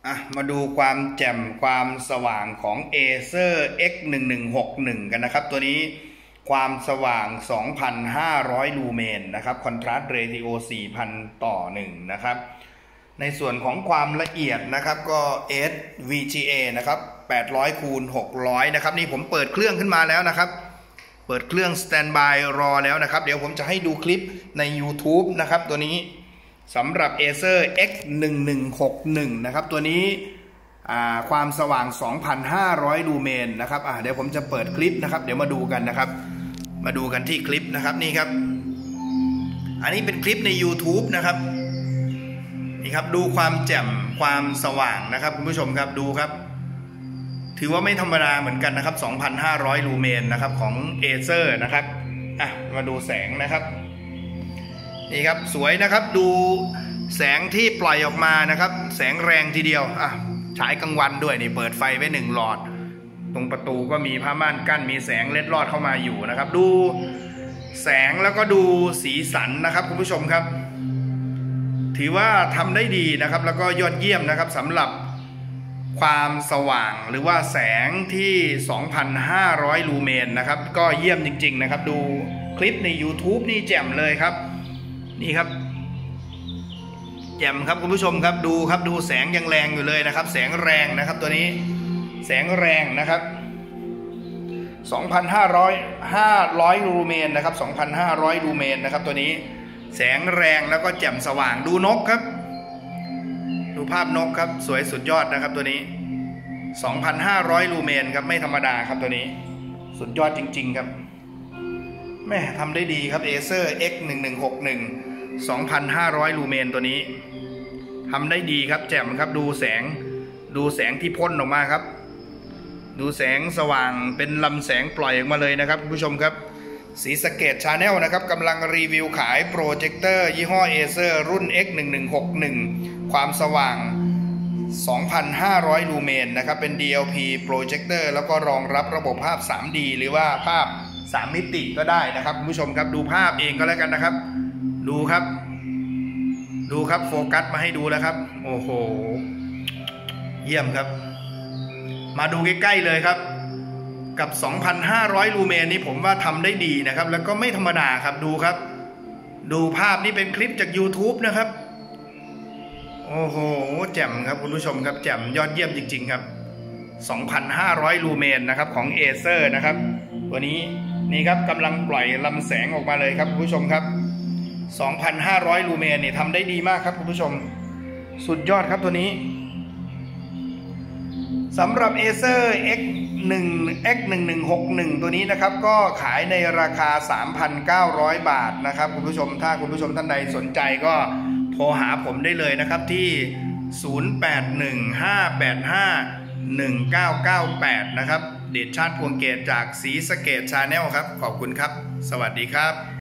มาดูความแจ่มความสว่างของ Acer X1161 กันนะครับตัวนี้ความสว่าง 2,500 ลูเมนนะครับคอนทราสต์เรติโอ 4,000 ต่อ 1 นะครับในส่วนของความละเอียดนะครับก็ SVGA นะครับ800คูณ600นะครับนี่ผมเปิดเครื่องขึ้นมาแล้วนะครับเปิดเครื่องสแตนด์บายรอแล้วนะครับเดี๋ยวผมจะให้ดูคลิปใน YouTube นะครับตัวนี้สำหรับ Acer X1161 นะครับตัวนี้ความสว่าง 2,500 ลูเมนนะครับเดี๋ยวผมจะเปิดคลิปนะครับเดี๋ยวมาดูกันนะครับมาดูกันที่คลิปนะครับนี่ครับอันนี้เป็นคลิปใน YouTube นะครับนี่ครับดูความแจ่มความสว่างนะครับคุณผู้ชมครับดูครับถือว่าไม่ธรรมดาเหมือนกันนะครับ 2,500 ลูเมนนะครับของ Acer นะครับมาดูแสงนะครับนี่ครับสวยนะครับดูแสงที่ปล่อยออกมานะครับแสงแรงทีเดียวฉายกลางวันด้วยนี่เปิดไฟไว้1หลอดตรงประตูก็มีผ้าม่านกั้นมีแสงเล็ดลอดเข้ามาอยู่นะครับดูแสงแล้วก็ดูสีสันนะครับคุณผู้ชมครับถือว่าทำได้ดีนะครับแล้วก็ยอดเยี่ยมนะครับสำหรับความสว่างหรือว่าแสงที่ 2,500 ลูเมนนะครับก็เยี่ยมจริงๆนะครับดูคลิปใน YouTube นี่แจ่มเลยครับนี่ครับแจ่มครับคุณผู้ชมครับดูครับดูแสงยังแรงอยู่เลยนะครับแสงแรงนะครับตัวนี้แสงแรงนะครับ 2,500 ลูเมนนะครับ 2,500 ลูเมนนะครับตัวนี้แสงแรงแล้วก็แจ่มสว่างดูนกครับดูภาพนกครับสวยสุดยอดนะครับตัวนี้ 2,500 ลูเมนครับไม่ธรรมดาครับตัวนี้สุดยอดจริงๆครับแม่ทำได้ดีครับ Acer X1161 2,500 ลูเมนตัวนี้ทำได้ดีครับแจ่มครับดูแสงที่พ่นออกมาครับดูแสงสว่างเป็นลำแสงปล่อยออกมาเลยนะครับคุณผู้ชมครับศรีสะเกษ Channel นะครับกำลังรีวิวขายโปรเจคเตอร์ยี่ห้อ Acer รุ่น X1161 ความสว่าง 2,500 ลูเมนนะครับเป็น DLP โปรเจคเตอร์แล้วก็รองรับระบบภาพ 3D หรือว่าภาพ3 มิติก็ได้นะครับคุณผู้ชมครับดูภาพเองก็แล้วกันนะครับดูครับโฟกัสมาให้ดูแล้วครับโอ้โหเยี่ยมครับมาดูใกล้ๆเลยครับกับ 2,500 ลูเมนนี้ผมว่าทำได้ดีนะครับแล้วก็ไม่ธรรมดาครับดูครับดูภาพนี้เป็นคลิปจาก YouTube นะครับโอ้โหแจ่มครับคุณผู้ชมครับแจ่มยอดเยี่ยมจริงๆครับ 2,500 ลูเมนนะครับของ Acer นะครับตัวนี้นี่ครับกำลังปล่อยลำแสงออกมาเลยครับคุณผู้ชมครับ 2,500 ลูเมนนี่ทำได้ดีมากครับคุณผู้ชมสุดยอดครับตัวนี้สำหรับ Acer X1161 ตัวนี้นะครับก็ขายในราคา 3,900 บาทนะครับคุณผู้ชมถ้าคุณผู้ชมท่านใดสนใจก็โทรหาผมได้เลยนะครับที่ 0815851998 นะครับเดชชาติพวงเกตจากศรีสะเกษ Channel ครับขอบคุณครับสวัสดีครับ